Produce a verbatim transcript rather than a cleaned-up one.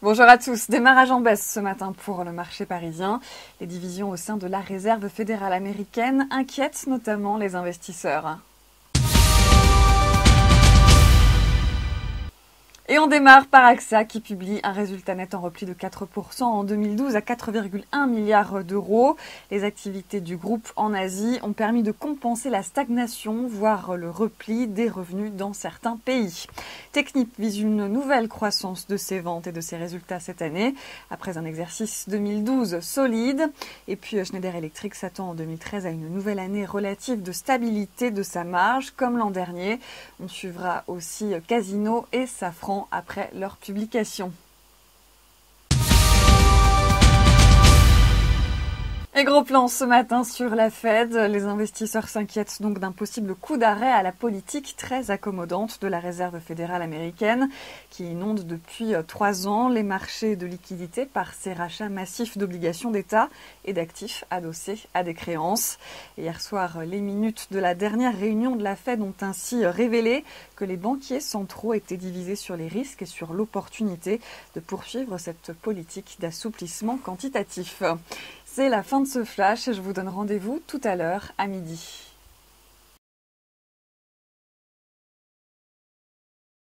Bonjour à tous. Démarrage en baisse ce matin pour le marché parisien. Les divisions au sein de la Réserve fédérale américaine inquiètent notamment les investisseurs. Et on démarre par AXA qui publie un résultat net en repli de quatre pour cent en deux mille douze à quatre virgule un milliards d'euros. Les activités du groupe en Asie ont permis de compenser la stagnation, voire le repli des revenus dans certains pays. Technip vise une nouvelle croissance de ses ventes et de ses résultats cette année, après un exercice deux mille douze solide. Et puis Schneider Electric s'attend en deux mille treize à une nouvelle année relative de stabilité de sa marge, comme l'an dernier. On suivra aussi Casino et Safran après leur publication. Et gros plan ce matin sur la Fed. Les investisseurs s'inquiètent donc d'un possible coup d'arrêt à la politique très accommodante de la Réserve fédérale américaine qui inonde depuis trois ans les marchés de liquidités par ses rachats massifs d'obligations d'État et d'actifs adossés à des créances. Et hier soir, les minutes de la dernière réunion de la Fed ont ainsi révélé que les banquiers centraux étaient divisés sur les risques et sur l'opportunité de poursuivre cette politique d'assouplissement quantitatif. C'est la fin de ce flash et je vous donne rendez-vous tout à l'heure à midi.